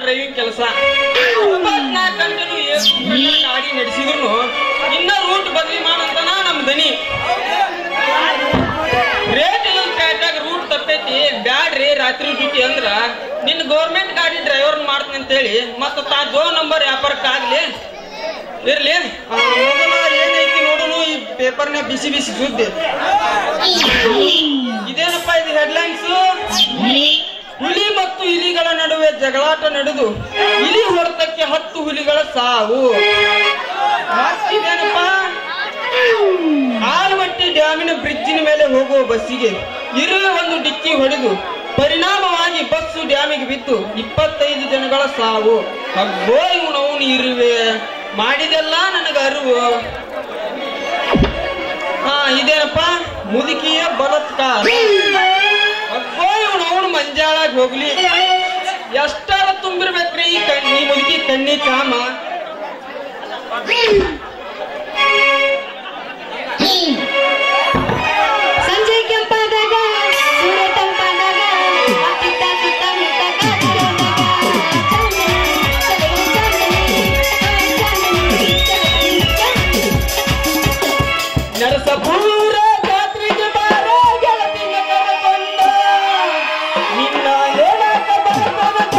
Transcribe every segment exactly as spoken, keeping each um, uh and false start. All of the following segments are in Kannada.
ಡ್ರೈವಿಂಗ್ ಕೆಲಸ. ಇಪ್ಪತ್ನಾಲ್ಕು ಗಂಟೆನು ಗಾಡಿ ನಡೆಸಿದ್ರು ಇನ್ನ ರೂಟ್ ಬದಲಿ ಮಾಡಂತನ ನಮ್ ದನಿ. ರೇಟ್ ಕರೆಕ್ಟಾಗ ರೂಟ್ ತಪ್ಪೈತಿ ಬ್ಯಾಡ್ರಿ ರಾತ್ರಿ ಡ್ಯೂಟಿ ಅಂದ್ರ ನಿನ್ನ ಗೌರ್ಮೆಂಟ್ ಗಾಡಿ ಡ್ರೈವರ್ ಮಾಡ್ತೀನಿ ಅಂತೇಳಿ ಮತ್ತ ತಾ ದೋ ನಂಬರ್ ವ್ಯಾಪಾರಕ್ಕಾಗ್ಲಿ ಇರ್ಲಿ. ಮೊದಲ ಏನೈತಿ ನೋಡೋನು ಈ ಪೇಪರ್ನ ಬಿಸಿ ಬಿಸಿ ಸುದ್ದಿ. ಇದೇನಪ್ಪ ಇದು ಹೆಡ್ಲೈನ್ಸ್. ಹುಲಿ ಮತ್ತು ಇಲಿಗಳ ನಡುವೆ ಜಗಳಾಟ ನಡೆದು ಇಲಿ ಹೊಡೆತಕ್ಕೆ ಹತ್ತು ಹುಲಿಗಳ ಸಾವು. ಮತ್ತಿದೇನಪ್ಪ, ಆಲಮಟ್ಟಿ ಡ್ಯಾಮಿನ ಬ್ರಿಡ್ಜಿನ ಮೇಲೆ ಹೋಗುವ ಬಸ್ಸಿಗೆ ಇರುವೆ ಒಂದು ಡಿಕ್ಕಿ ಹೊಡೆದು ಪರಿಣಾಮವಾಗಿ ಬಸ್ಸು ಡ್ಯಾಮಿಗೆ ಬಿದ್ದು ಇಪ್ಪತ್ತೈದು ಜನಗಳ ಸಾವು. ಅಬ್ಬೋ ಇವನವನು ಇರುವೆ ಮಾಡಿದೆಲ್ಲ ನನಗ ಅರಿವು. ಹಾ ಇದೇನಪ್ಪ, ಮುದುಕಿಯ ಬಲಾತ್ಕಾರ. ಅಬ್ಬೋ ಇವನವನು ಮಂಜಾಳಾಗಿ ಹೋಗ್ಲಿ. ಎಷ್ಟಾರ ತುಂಬಿರ್ಬೇಕ್ರಿ ಈ ಕಣ್ಣಿ ಮುದುಕಿ ಕಣ್ಣಿ ಕಾಮ. ಸಂಜೆ ಕೆಂಪಾದಾಗ ಸೂರ್ಯ ತಂಪಾದಾಗ ಅತ್ತಿತ್ತ ಸುತ್ತ ಮುತ್ತ ನರಸಪೂರ ಜಾತ್ರೆಗೆ ಬಾರ ಗೆಳತಿನ ಕರಕೊಂಡ ನಿನ್ನ ಹೇಳಕ ಬರ್ಬದ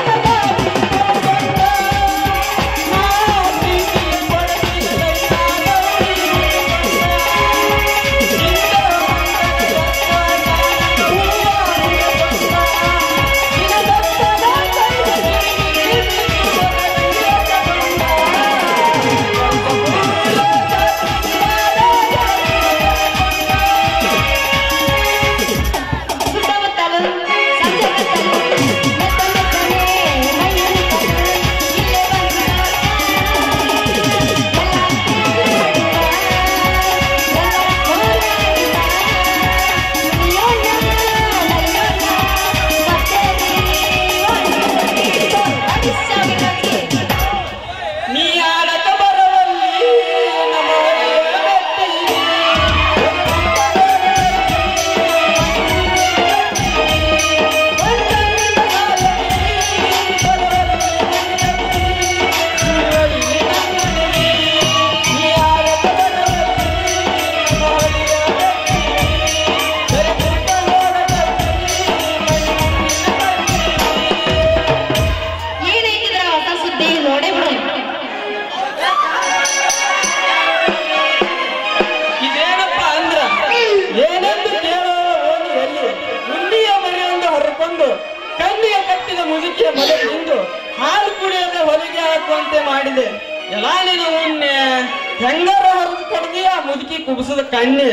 ಕಣ್ಣಿಗೆ ಕಟ್ಟಿದ ಮುದುಕಿಯ ಮಲೆ ತಿಂದು ಹಾಲು ಕುಡಿಯದೆ ಹೊಲಿಗೆ ಹಾಕುವಂತೆ ಮಾಡಿದೆ. ಎಲ್ಲ ನೀನು ಉಣ್ಣೆ ಹೆಂಗಾರ ಹೊರದು ಕಡ್ದಿ ಆ ಮುದುಕಿ ಕುಬಸದ ಕಣ್ಣೆ.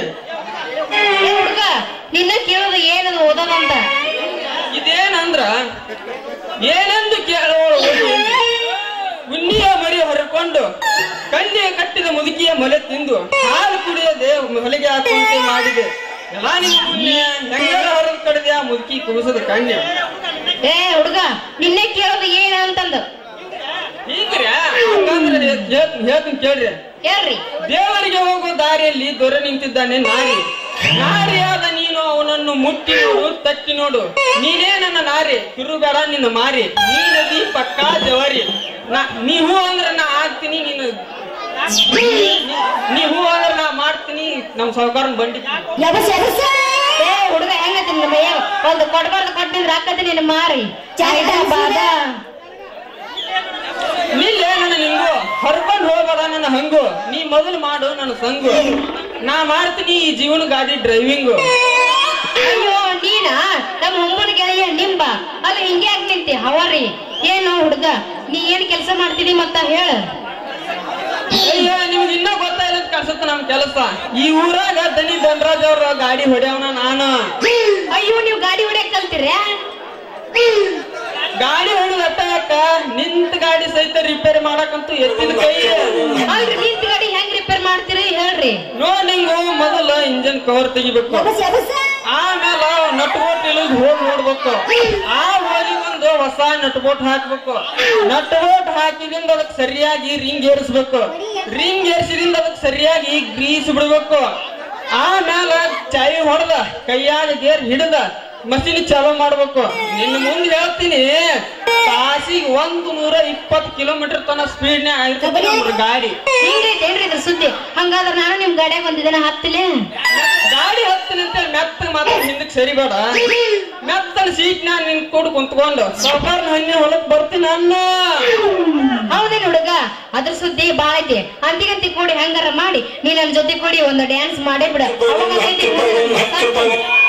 ಹುಡುಗ ನಿನ್ನ ಕೇಳೋದು ಏನದು ಓದೋದಂತ. ಇದೇನಂದ್ರ ಏನೆಂದು ಕೇಳೋ ಉಣ್ಣಿಯ ಮರಿ ಹೊರಕೊಂಡು ಕಣ್ಣಿಗೆ ಕಟ್ಟಿದ ಮುದುಕಿಯ ಮಲೆ ತಿಂದು ಹಾಲು ಕುಡಿಯದೆ ಹೊಲಿಗೆ ಹಾಕುವಂತೆ ಮಾಡಿದೆ. ಎಲ್ಲ ನೀನು ಉಣ್ಣೆ ಹೆಂಗಾರ ಹೊರದು ಕಡ್ದಿ ಆ ಮುದುಕಿ ಕುಬಸದ ಕಣ್ಣೆ. ಏ ಹುಡುಗ ನಿನ್ನೆ ಕೇಳೋದು ಏನ ಅಂತಂದು ಹೀಗ್ರಿ ಹಂಗಂದ್ರೆ ಹೇಳ್ತೀನಿ ಕೇಳ್ರಿ. ಹೇಳ್ರಿ. ದೇವರಿಗೆ ಹೋಗುವ ದಾರಿಯಲ್ಲಿ ದೊರೆ ನಿಂತಿದ್ದಾನೆ ನಾರಿ. ನಾರಿಯಾದ ನೀನು ಅವನನ್ನು ಮುಟ್ಟಿ ನೋಡು, ತಟ್ಟಿ ನೋಡು. ನೀನೇ ನನ್ನ ನಾರಿ, ತಿರುಬೇಡ ನಿನ್ನ ಮಾರಿ. ನೀನದಿ ಪಕ್ಕಾ ಜವಾರಿ. ನಾ ನೀ ಹೂ ಅಂದ್ರೆ ನಾ ಆಗ್ತೀನಿ, ನೀನು ನೀ ಹೂ ಅಂದ್ರೆ ನಾ ಮಾಡ್ತೀನಿ. ನಮ್ ಸಾವುಕಾರನ್ ಬಂಡಿ ಏ ಹುಡುಗ ಹೆಂಗತಿ ನಮ್ಮ ಒಂದು ಕೊಡ್ಬಾರ್ದು ಕೊಟ್ಟಿದ್ರೆ ಹಾಕತಿ ನಿನ್ನ ಮಾರಿ ಬಾದ ನಿಲ್ಲೇ ನನ್ನ ನಿಂಗು ಹೊರಕೊಂಡು ಹೋಗಬೇಡ ನನ್ನ ಹಂಗು. ನೀ ಮೊದಲು ಮಾಡು ನನ್ನ ಸಂಗು, ನಾ ಮಾಡ್ತೀನಿ ಈ ಜೀವನ ಗಾಡಿ ಡ್ರೈವಿಂಗು. ಅಯ್ಯೋ ನೀನ ನಮ್ಮ ಅಮ್ಮನ ಗೆಳೆಯ ನಿಂಬ ಅಲ್ಲ ಹಿಂಗೆ ಯಾಕೆ ನಿಂತಿ ಹವಾರಿ. ಏನು ಹುಡುಗ ನೀ ಏನ್ ಕೆಲಸ ಮಾಡ್ತೀನಿ ಮತ್ತ ಹೇಳ. ಅಯ್ಯೋ ನಿಮ್ಗೆ ಇನ್ನೂ ಗೊತ್ತಾಯಿಲ್ಲ ಅಂತ ಕಾಣಿಸುತ್ತೆ ನಮ್ ಕೆಲಸ. ಈ ಊರಾಗ ದನಿ ಧನರಾಜ್ ಅವ್ರ ಗಾಡಿ ಹೊಡೆಯವನ ನಾನು. ಅಯ್ಯೋ ನೀವು ಗಾಡಿ ಹೊಡ್ಯಾಕ್ ಕಲ್ತೀರ? ಗಾಡಿ ಹೊಡೆದ ಅಟ್ಟ ನಿಂತ ಗಾಡಿ ಸಹಿತ ರಿಪೇರಿ ಮಾಡಕಂತೂ ಎತ್ತಿನ ಕೈ. ಅಲ್ರಿ ನಿಂತ ಗಾಡಿ ಹೆಂಗ್ ರಿಪೇರ್ ಮಾಡ್ತೀರಿ ಹೇಳ್ರಿ. ನೋಡ್ ನಿಂಗು ಮೊದಲ ಇಂಜನ್ ಕವರ್ ತೆಗಿಬೇಕು, ಆಮೇಲೆ ನಟ್ ಬೋಟ್ ಇಳಿದು ಹೋಗಿ ನೋಡ್ಬೇಕು. ಆ ಹೋಗಿ ಒಂದು ಹೊಸ ನಟ್ ಬೋಟ್ ಹಾಕ್ಬೇಕು. ನಟ್ ಬೋಟ್ ಹಾಕಿದಿಂದ ಅದಕ್ಕೆ ಸರಿಯಾಗಿ ರಿಂಗ್ ಏರಿಸ್ಬೇಕು. ರಿಂಗ್ ಏರಿಸಿದಿಂದ ಅದಕ್ಕೆ ಸರಿಯಾಗಿ ಗ್ರೀಸ್ ಬಿಡ್ಬೇಕು. ಆಮೇಲೆ ಚಾವಿ ಹೊಡೆದ ಕೈಯಾಗ ಗೇರ್ ಹಿಡಿದ ಮಷೀನ್ ಚಾಲೂ ಮಾಡ್ಬೇಕು. ನಿನ್ನ ಮುಂದೆ ಹೇಳ್ತೀನಿ, ತಾಸಿಗೆ ಒಂದು ನೂರ ಇಪ್ಪತ್ತು ಕಿಲೋಮೀಟರ್ ತನ ಸ್ಪೀಡ್ ನೇ ಆಗಿರ್ತದೆ ನೋಡ್ರಿ ಗಾಡಿ. ಹಿಂಗೈತೇನ್ರಿ ಇದ್ರ ಸುದ್ದಿ? ಹಂಗಾದ್ರ ನಾನು ನಿಮ್ ಗಾಡಿಯಾಗ ಒಂದಿನ ಹತ್ತಲೇ ಗಾಡಿ ಹತ್ತಲಿ ಅಂತ ಮೆತ್ತಗ ಮಾತ್ರ ಹಿಂದಕ್ ಸರಿಬೇಡ. ಮೆತ್ತನ ಸೀಟ್ ನಾ ನಿನ್ ಕೂಡ ಕುಂತ್ಕೊಂಡು ಸಾವುಕಾರ ಹಣ್ಣಿ ಹೊಲಕ್ ಬರ್ತೀನಿ ಅನ್ನ. ಹೌದೇನು ಹುಡುಗ? ಅದ್ರ ಸುದ್ದಿ ಬಾಳ ಐತಿ. ಅಂತಿಗಂತಿ ಕೂಡಿ ಹೆಂಗಾರ ಮಾಡಿ ನೀ ನನ್ ಜೊತೆ ಕೂಡಿ ಒಂದು ಡ್ಯಾನ್ಸ್ ಮಾಡೇ ಬಿಡ.